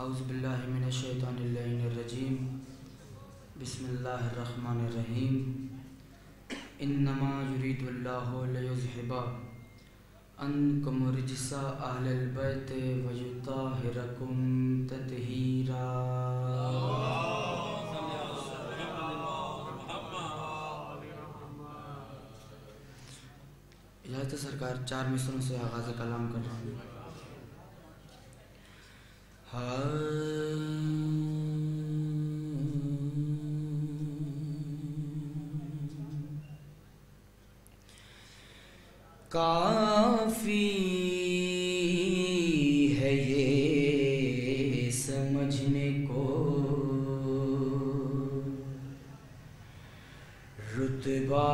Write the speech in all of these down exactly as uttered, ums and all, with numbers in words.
اعوذ باللہ من الشیطان اللعین الرجیم بسم اللہ الرحمن الرحیم انما یرید اللہ لیذھب عنکم الرجس اہل البیت ویطہرکم تطہیرا۔ اجازت سرکار چار مصروں سے آغاز کلام کر رہا ہوں۔ کافی ہے یہ سمجھنے کو رتبہ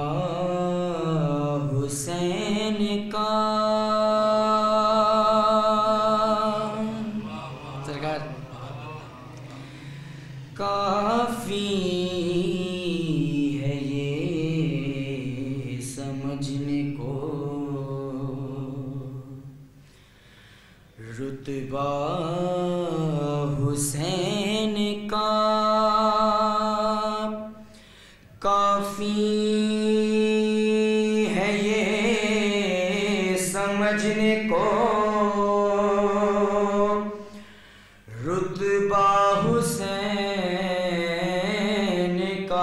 حسین کا، سرکار کافی ہے یہ سمجھنے کو رتبہ حسین کا، کافی ہے یہ سمجھنے کو رتبہ حسین کا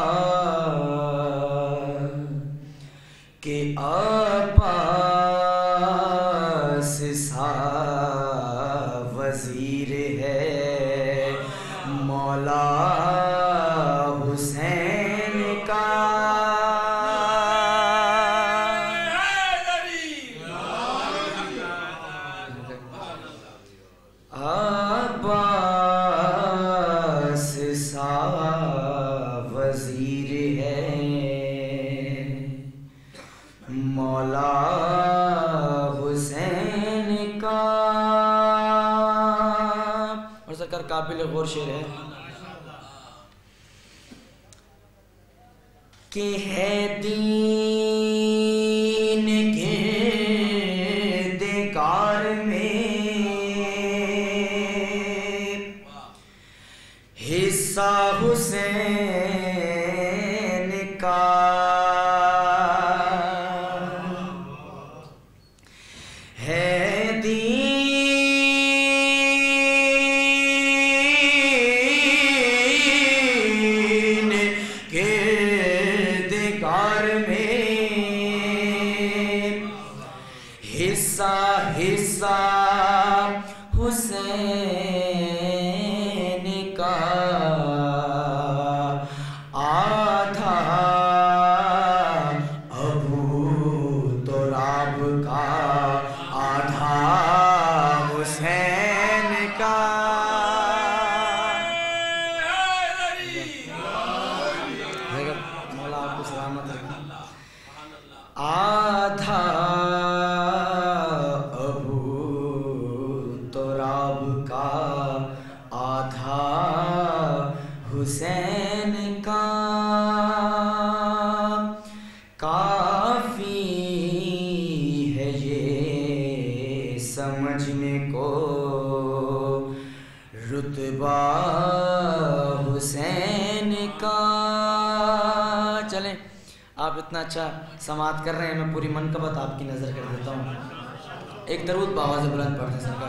کہ عباس سا وزیر ہے مولا حسین کا، عباس سا وزیر ہے مولا حسین کا۔ اور سرکار قابل غور شعر ہے کہ ہے دین گرد کار میں حصہ حسین کا، ہے دین گرد کار میں حصہ حصہ حسین کا، آدھا ابو تراب کا آدھا حسین کا، مولا آپ کو سلامت رکھے، آدھا ابو تراب کا آدھا حسین کا، کافی ہے یہ سمجھنے کو رتبہ حسین کا۔ چلیں آپ اتنا اچھا سماعت کر رہے ہیں، میں پوری منقبت آپ کی نظر کر دیتا ہوں۔ ایک درود بآواز بلند پڑھتے ہیں سرکار۔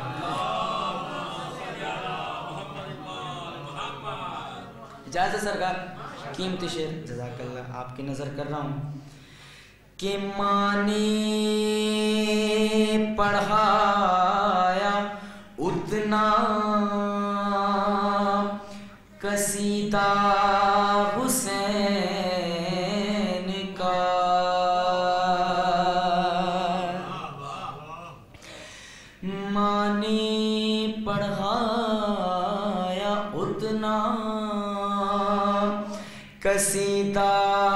اجازت سرکار قیمتی شعر جزاک اللہ آپ کی نظر کر رہا ہوں کہ ماں نے پڑھایا اتنا قصیدہ حسین کا، ماں نے پڑھایا اتنا قصیدہ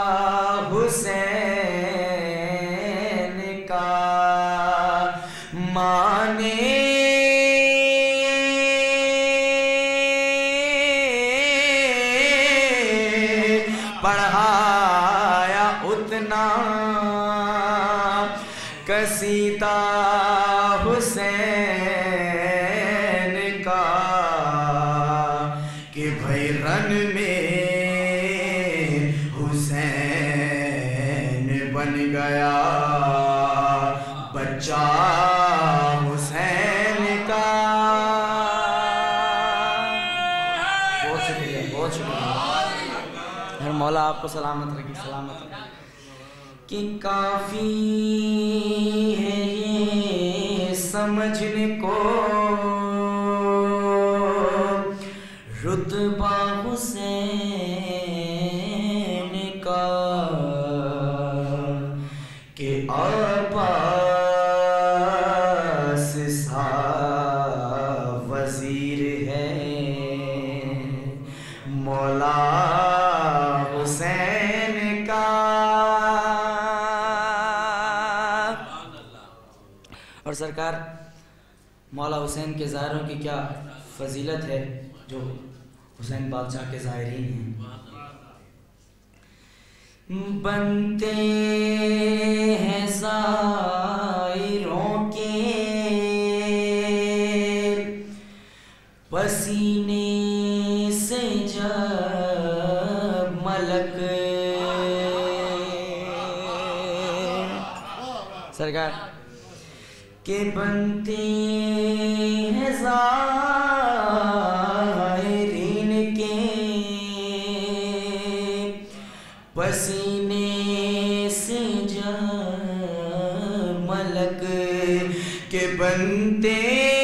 حسین کا، ماں نے پڑھایا اتنا قصیدہ حسین کا، حسین بن گیا بچہ حسین کا. بہت شکریہ بہت شکریہ. ہر مولا آپ کو سلامت رکھے سلامت رکھے. کہ کافی ہے یہ سمجھنے کو رتبہ حسین کا کہ عباس سا وزیر ہے مولا حسین کا. اور سرکار مولا حسین کے ظاہروں کی کیا فضیلت ہے جو حسین بادشاہ کے ظاہرین ہیں. بنتے ہیں ظاہروں کے پسینے سے جب ملک. سرکار کہ بنتے ہیں ظاہرین کے پسینے سے جب ملک کہ بنتے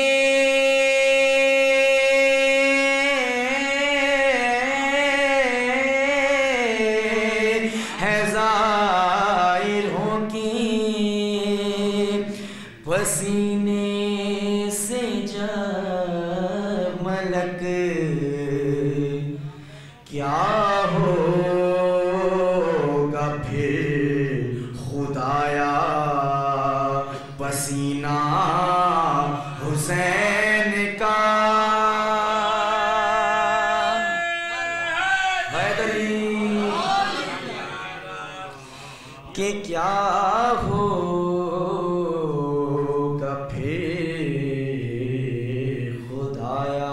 ہیں ظاہروں کی پسینے سے جب ملک. کیا ہوگا پھر خدایا پسینہ حسین کا. حیدری کہ کیا ہوگا پھر خدایا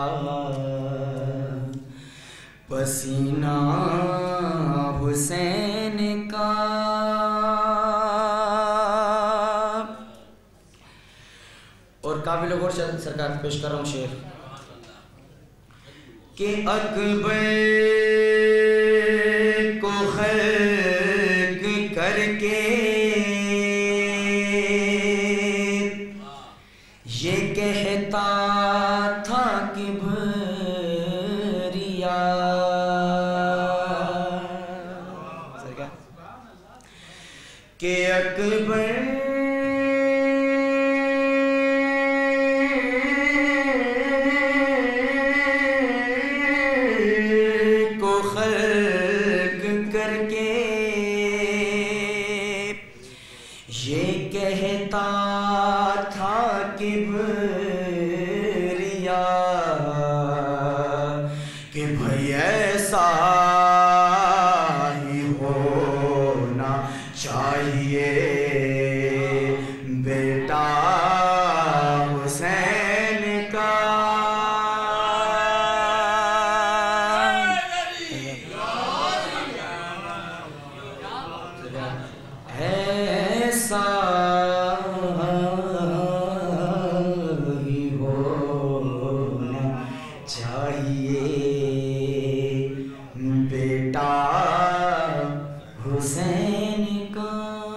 پسینہ حسین کا. اور قابل غور سرکار پیش کر رہا ہوں شعر کہ اکبر کو خلق کر کے یہ کہتا تھا کہ بھریا کہ اکبر کو خلق کر کے یہ کہتا تھا کہ بھریا کہ بھائی ایسا ہی ہونا چاہیے بیٹا حسین کا. ایسا ہی ہونا چاہیے بیٹا حسین کا.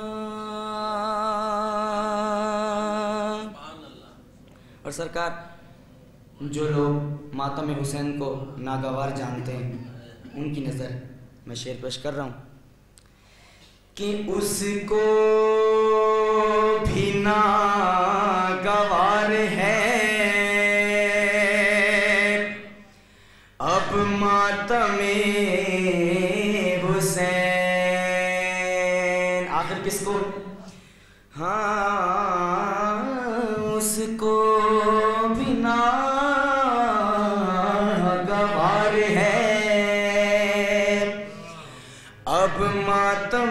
اور سرکار جو لوگ ماتم حسین کو ناگوار جانتے ہیں ان کی نظر میں شعر پیش کر رہا ہوں کہ اس کو بھی ناگوار ہے اب ماتم حسین. آخر کس کو؟ ہاں اس کو بھی ناگوار ہے اب ماتم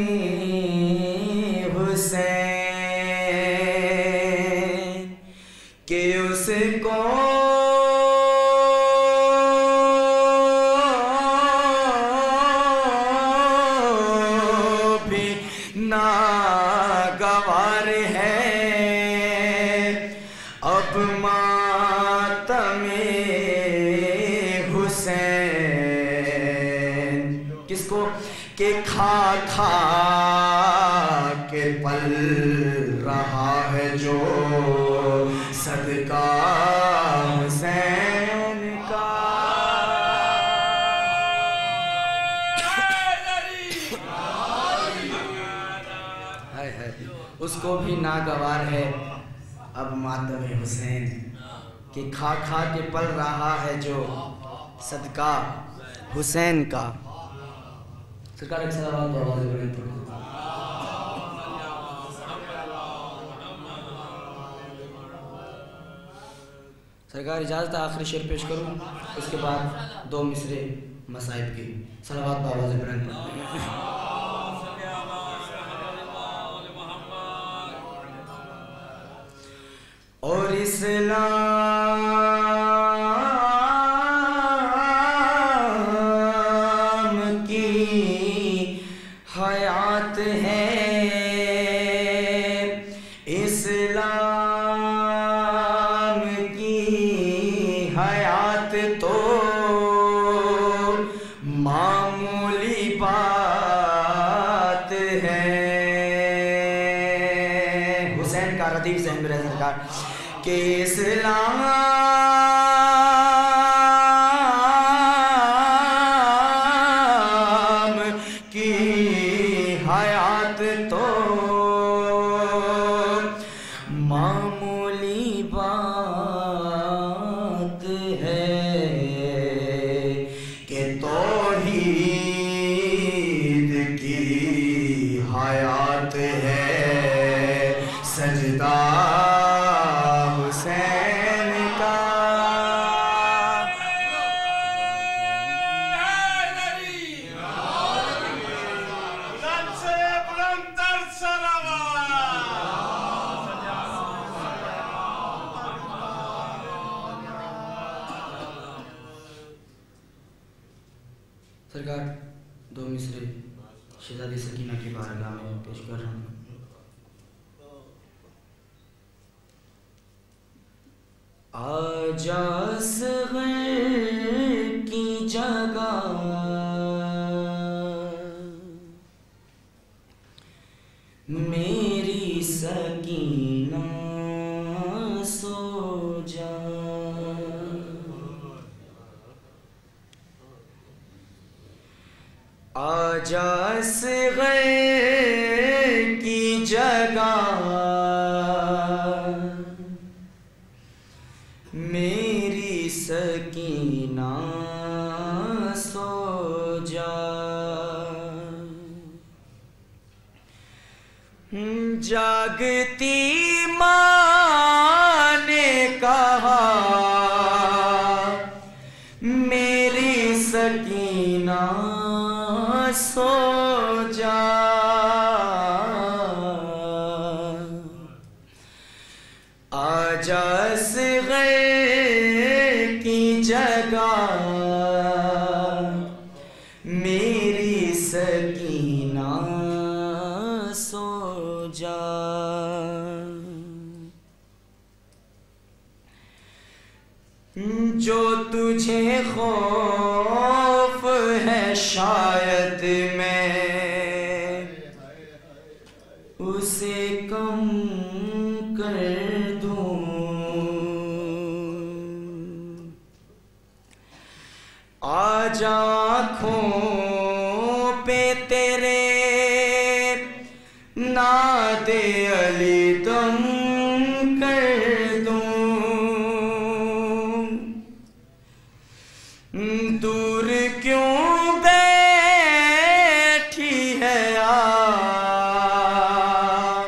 حسین کہ اس کو کھا کے پل رہا ہے جو صدقہ حسین کا. اس کو بھی ناگوار ہے اب ماتم حسین کہ کھا کھا کے پل رہا ہے جو صدقہ حسین کا. سرکار ایک سلام آواز بلند پڑھو. سرکار اجازت آخری شعر پیش کروں, اس کے بعد دو مصرے مصائب کی. صلوات بآواز بلند پڑھو. اور اسلام کی حیات ہے, اسلام کی حیات تو معمولی بات ہے. حسین کا ردیف ذہن میں رہے سرکار کہ اسلام کی حیات تو معمولی بات ہے کہ توحید کی حیات ہے سجدہ سرکار. دو مصرے شہزادی سکینہ کی بارگاہ میں پیش کر رہا ہوں. آجا اصغر کی جگہ میری سکینہ سو جا, آجا اصغر کی جگہ میری سکینہ سو جا. جاگتی ماں نے کہا میری سکینہ سو جا, آجا اصغر کی جگہ میری سکینہ سو جا. جو تجھے خوف ہے شاید میں اسے کم کر دوں, آج آنکھوں پہ تیرے ناد علی دم کر دوں, دور کیوں بیٹھی ہے آپ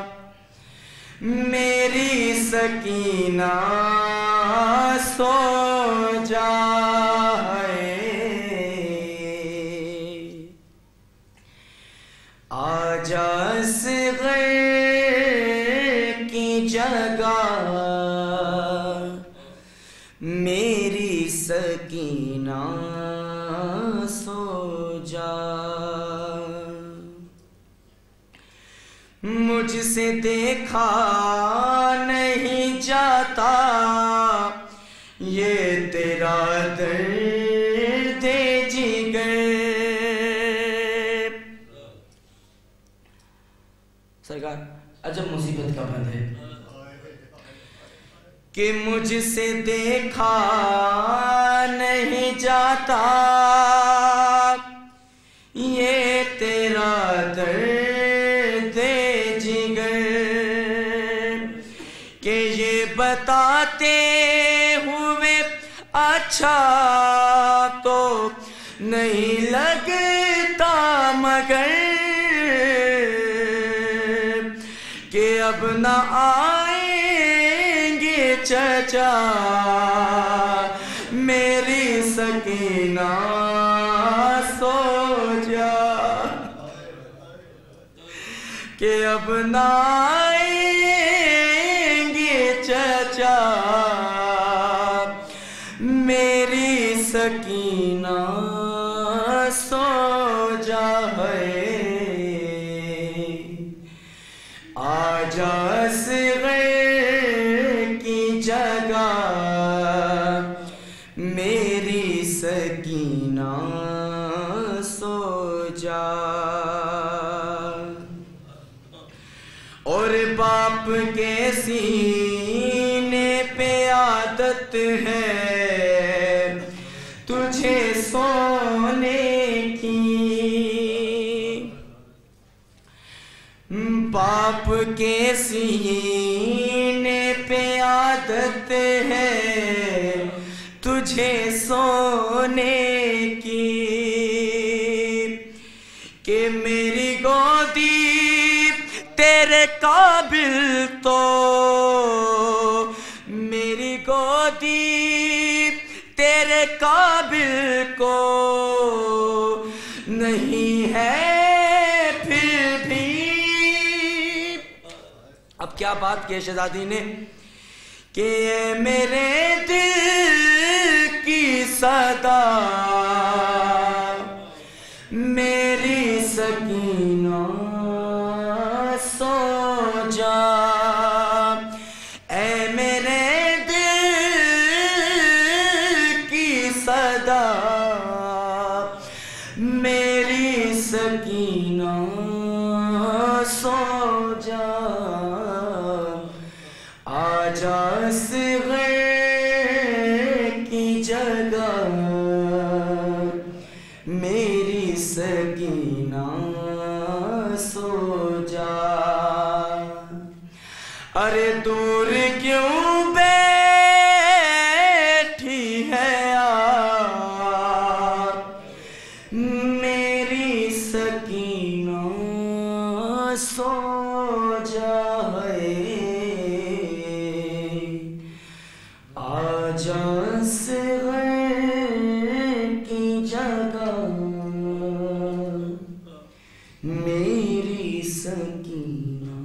میری سکینہ سو جائے, آجا اصغر کی جگہ میری سکینہ سو جا. مجھ سے دیکھا نہیں جاتا یہ تیرا درد جگر, سرکار عجب مصیبت کا بند ہے کہ مجھ سے دیکھا نہیں جاتا یہ تیرا درد جگر کہ یہ بتاتے ہوئے اچھا تو نہیں لگتا مگر کہ اب نہ آئیں گے چچا میری سکینہ سو جا کہ اب نہ آئیں گے چچا میری سکینہ سو جا ہے آجا صغیر کی جگہ میری سکینہ سو جا اور باپ کے سینے پہ عادت ہے تجھے سونے کی باپ کے سینے پہ عادت ہے تجھے سونے کی کہ میری گودی تیرے قابل تو میری گودی تیرے قابل کو نہیں ہے پھر بھی اب کیا بات کی شہزادی نے کہ میرے دل کی صدا میری سکینہ سو جا اے میرے دل کی صدا میری سکینہ سو جا آجا صغیر کی جگہ میری سکینہ سو جا ارے دور کیوں بیٹھی ہے آپ میری سکینہ سو جا ہے آجا صغیر کی جگہ میری سکینہ